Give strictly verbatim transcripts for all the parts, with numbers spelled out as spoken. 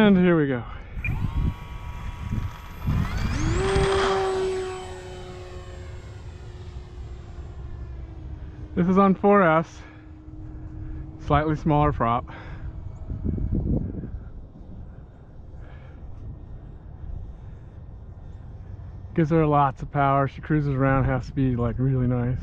And here we go. This is on four S, slightly smaller prop. Gives her lots of power. She cruises around half speed like really nice.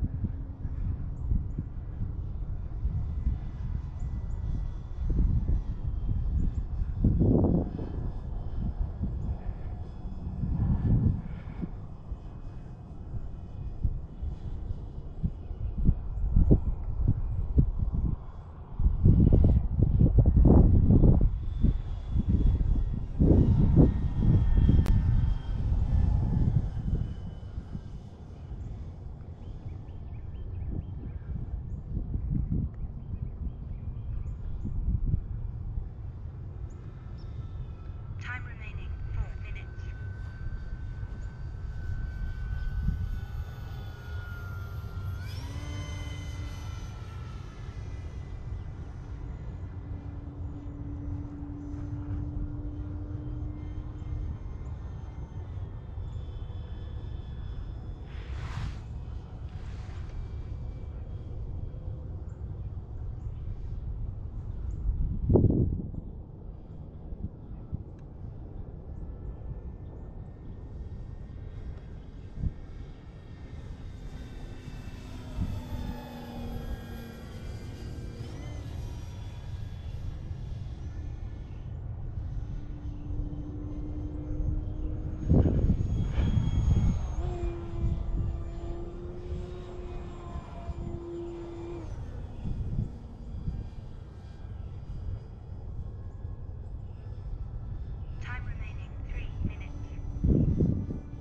Time remaining four minutes. Time remaining three minutes.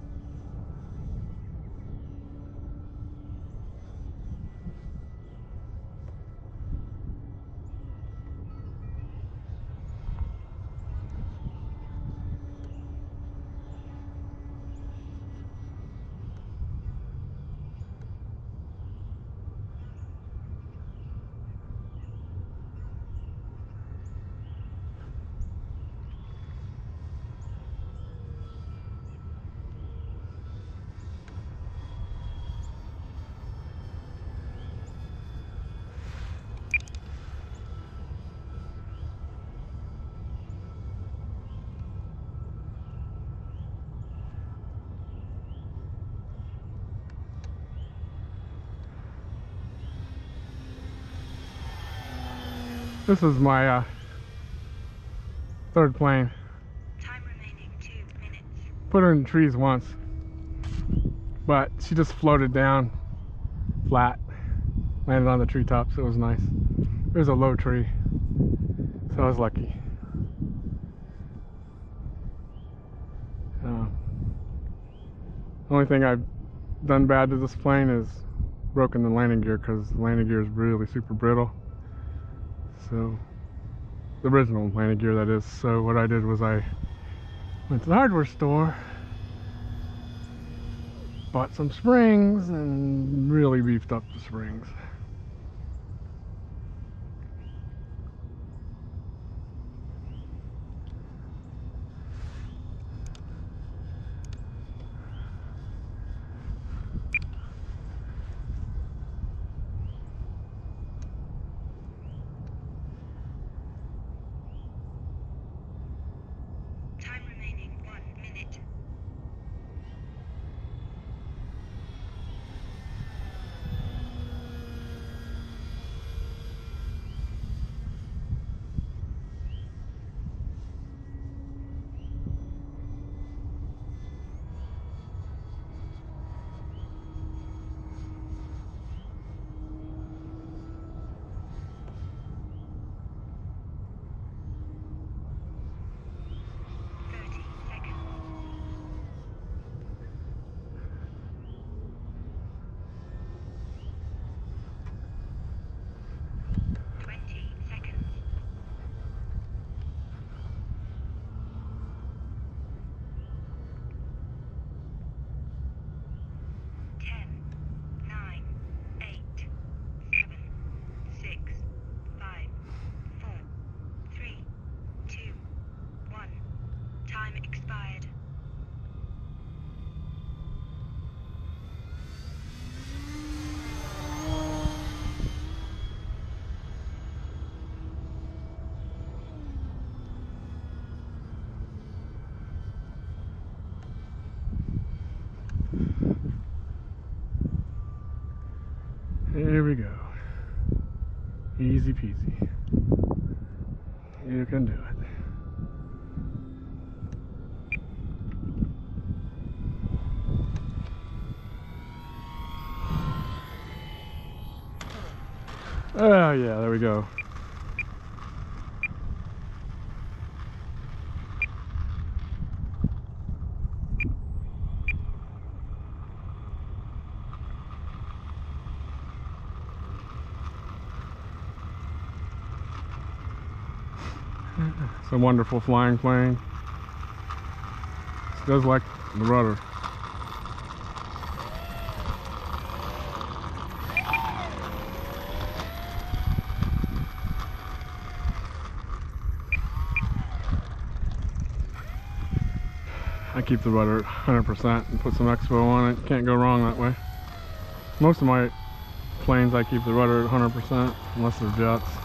This is my uh, third plane. Time remaining two minutes. Put her in the trees once, but she just floated down flat, landed on the treetops. It was nice. There's a low tree, so I was lucky. Uh, the only thing I've done bad to this plane is broken the landing gear, because the landing gear is really super brittle. So, the original landing gear, that is. So what I did was I went to the hardware store, bought some springs, and really beefed up the springs. Time remaining one minute. Easy peasy. You can do it. Oh yeah, there we go. It's a wonderful flying plane. It does like the rudder. I keep the rudder at one hundred percent and put some expo on it. Can't go wrong that way. Most of my planes I keep the rudder at one hundred percent unless they're jets.